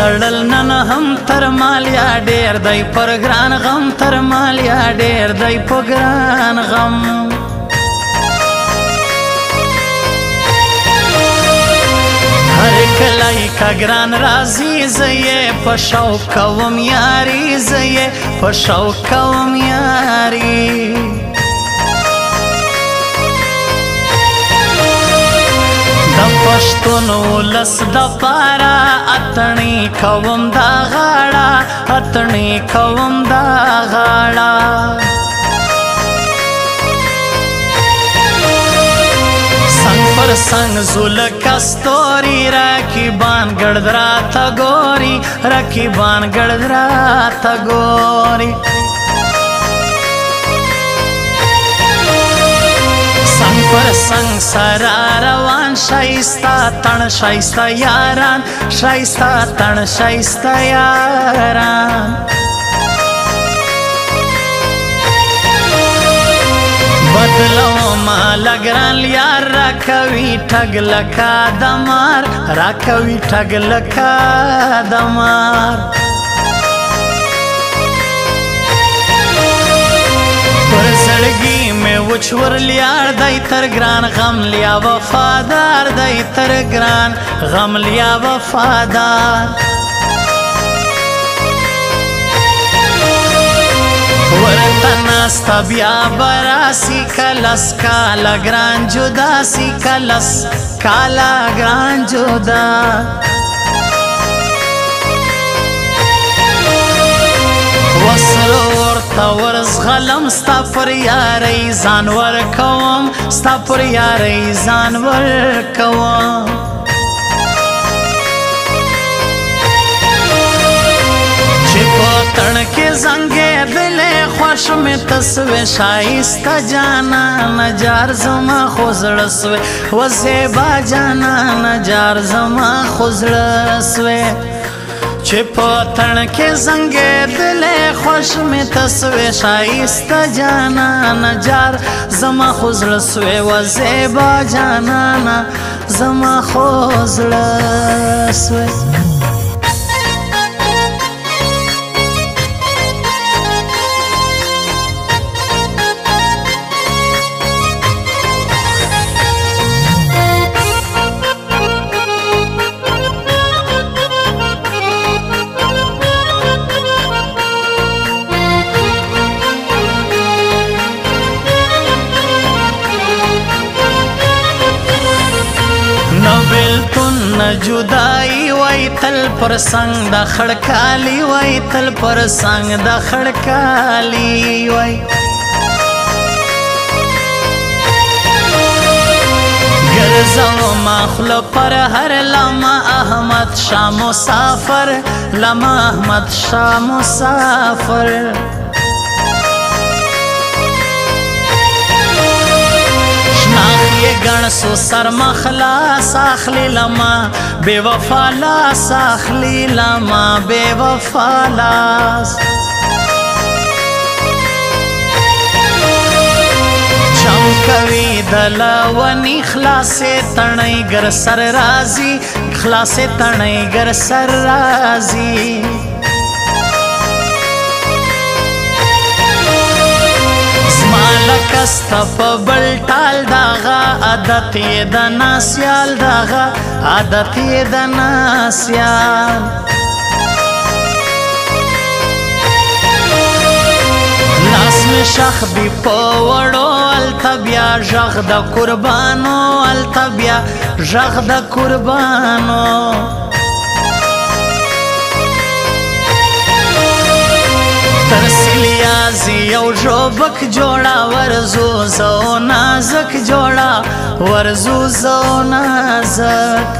زړل نن هم تر مالیا ډیر دی پر ګران غم تر مالیا ډیر دی په ګران غم هر کله کا ګران راځي زه په شوق کوم یاري زه په شوق کوم یاري پښتون ولس د پاره اتڼي کوم دا غاړه اتڼي کوم دا غاړه څنګ پر څنګ زولک ستوري راکیبان ګړد راته ګوري راکیبان ګړد راته ګوري څنګ پر څنګ سره روان شایسته تن شایسته یاران شایسته تن شایسته یاران بدلو مال ګران یار راکوي ټګ لکه دمار راکوي ټګ لکه دمار پر زړګي مې وچور لیار دی تر ګران غم لیا وفادار دی تر ګران غم لیا وفادار ورته ناسته بیا براسي کلس کاله ګران جدا سي کلس کاله ګران جدا وسره ورته ورزغلم ستا پر یارۍ ځان ورکوم ستا پر یارۍ ځان ورکوم چې په تڼ کې زنګېدلې خوښ مې ته سوې ښایسته جانانه جار زما خو زړه سوې و زیبا جانانه جار زما خو زړه سوې چې په تڼ کې زنګېدلې خوښ مې ته سوې ښایسته جانانه جار زما خو زړه سوې و زیبا جانانه زما خو زړه سوې جدائی وای تل پر څنګ د خړکالی وای تل پر څنګ د خړکالی وای ګرځاو مخله پر هر لمه احمد شاه مسافر لمه احمد شاه مسافر گن سو سر مخلاص اخلی لما بے وفا لاس اخلی لما بے وفا لاس چمکوی دلونی خلاص تنی گر سر رازی خلاص تنی گر سر رازی لکستا پا بلٹال داغا عادت یہ دنا سیال داغا عادت یہ دنا سیال لاس میں شخ بھی پوڑو التبیا جغ دا قربانو التبیا جغ دا قربانو ترسلیا زیو جوبک جوڑا ورزو زو نازک جوڑا ورزو زو نازک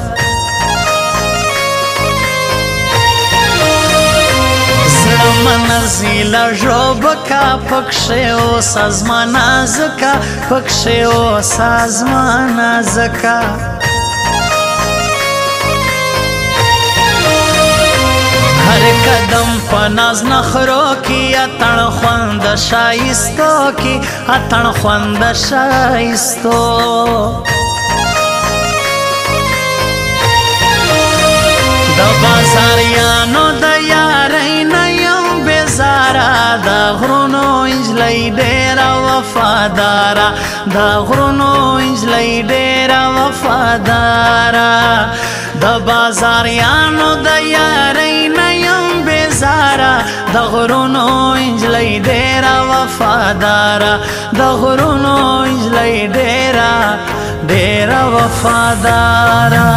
زړمن زیلا جوبکا پکشه او سازما نازکا پکشه او سازما نازکا हर कदम पनाज नखरो की अतण ख्वंद शाइस्तो की अतण ख्वंद शाइस्तो द بازاریانو د یارۍ نه یم بیزاره د غرونو نجلۍ ډېره وفاداره د غرونو نجلۍ ډېره وفاداره د بازاریانو د یارۍ نه یم بیزاره د غرونو نجلۍ ډېره وفاداره د غرونو نجلۍ ډېره وفاداره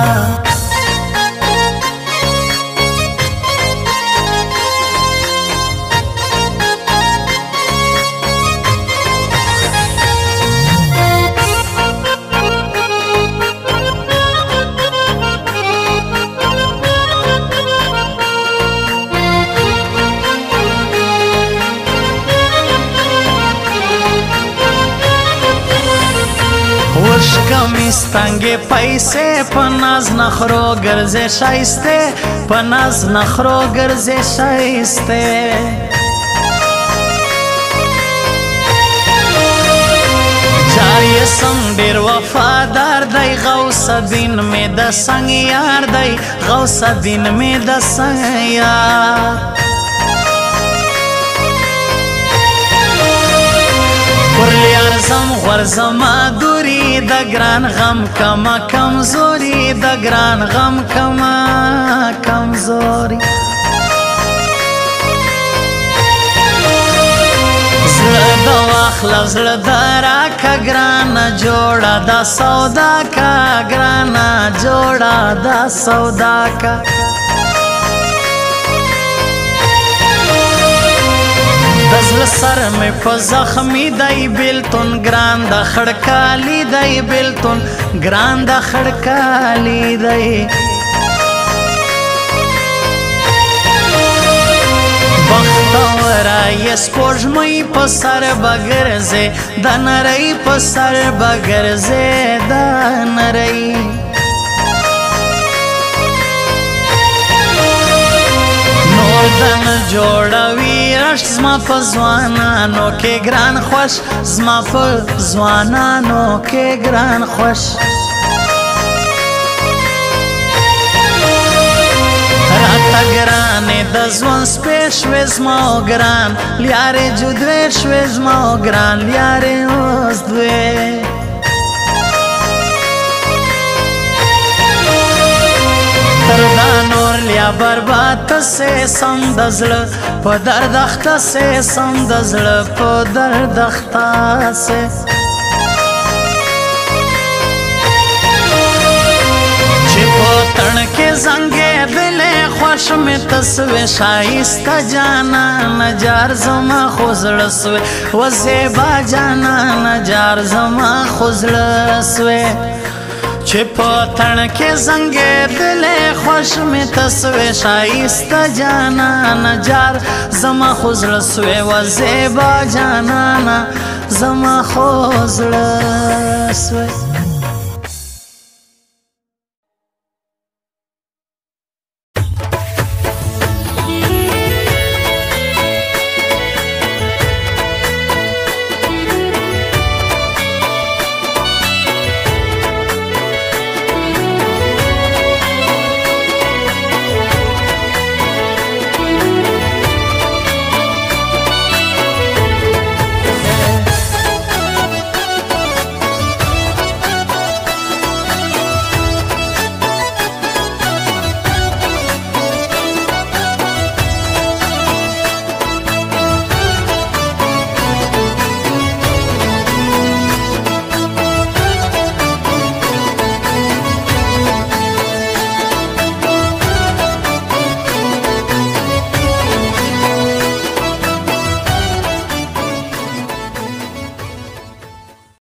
وشکمی ستنگی پیسې په ناز نخرو ګرځې شایسته په ناز نخرو ګرځې شایسته جاری سم ډېر وفادار دی غوث الدین مې د څنګ یار دی غوث الدین مې د څنګ یار ورلی ارزم غورزما دوری د ګران غم کما کمزوري د ګران غم کما کمزوري زړه د واخله زړه د راکه ګرانه جوړه دا سودا کا ګرانه جوړه دا سودا کا دزل سر میں په زخمی دی بیلتون ګران د خړکالی دی بیلتون ګران د خړکالی دی بختوره یې سپوږمۍ په سر بګرځې د نرۍ په سر بګرځې د نرۍ دن جوړوي رش زما په ځوانانو کې ګران خوش زما په ځوانانو کې ګران خوش راته ګرانې د ژوند سپې شوې زما او ګران لیارې جدوې شوې زما او ګران لیارې اوس دوې تر دا نور لیا برباد سے سم د زړه په درد اخته سے سم د زړه په درد اخته سے چې په تڼ کې زنګې دلې خوښ مې تسوې ښایسته جانان جار زما خو زړه سوې و زیبا جانان جار زما خو زړه سوې چې په تڼ کې زنګې دلې خوښ مې تسوې ښایسته جانان جار زما خو زړه سوې و زیبا جانان زما خو زړه سوې